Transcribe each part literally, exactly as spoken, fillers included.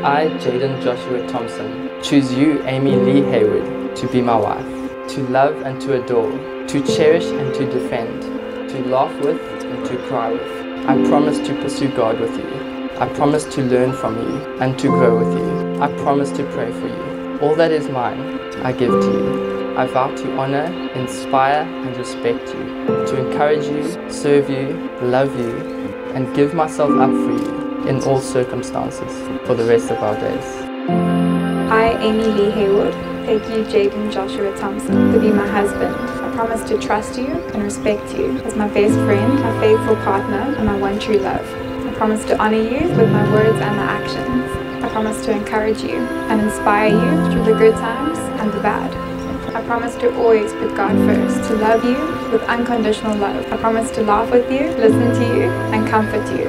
I, Jadon Joshua Thompson, choose you, Amy Lee Haywood, to be my wife, to love and to adore, to cherish and to defend, to laugh with and to cry with. I promise to pursue God with you. I promise to learn from you and to grow with you. I promise to pray for you. All that is mine, I give to you. I vow to honor, inspire and respect you, to encourage you, serve you, love you, and give myself up for you in all circumstances for the rest of our days. I, Amy Lee Haywood, take you, Jadon Joshua Thompson, to be my husband. I promise to trust you and respect you as my best friend, my faithful partner, and my one true love. I promise to honor you with my words and my actions. I promise to encourage you and inspire you through the good times and the bad. I promise to always put God first, to love you with unconditional love. I promise to laugh with you, listen to you, and comfort you.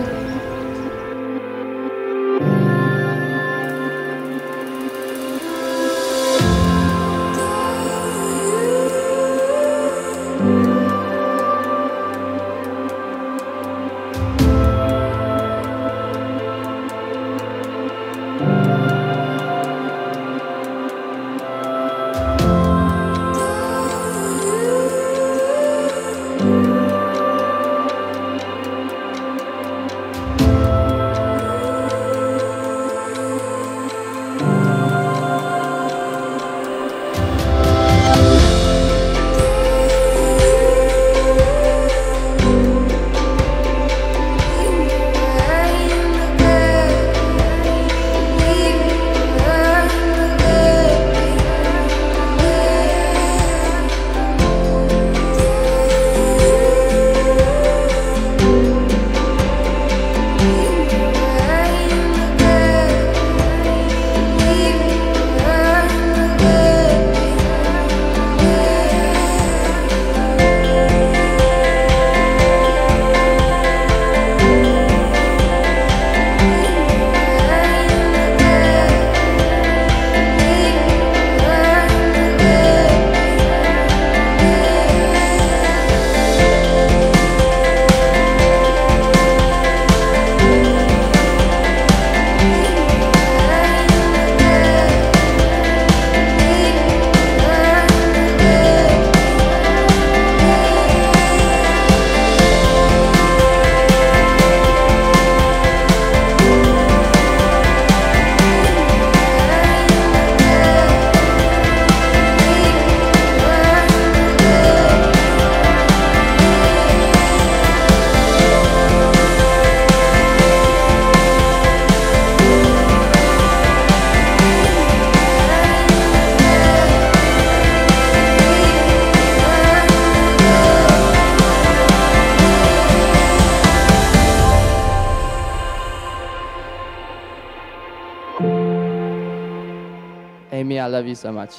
Amy, I love you so much.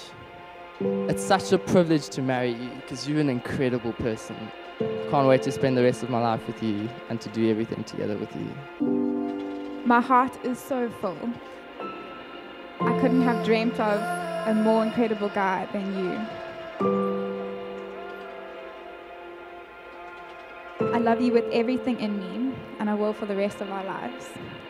It's such a privilege to marry you because you're an incredible person. Can't wait to spend the rest of my life with you and to do everything together with you. My heart is so full. I couldn't have dreamt of a more incredible guy than you. I love you with everything in me, and I will for the rest of our lives.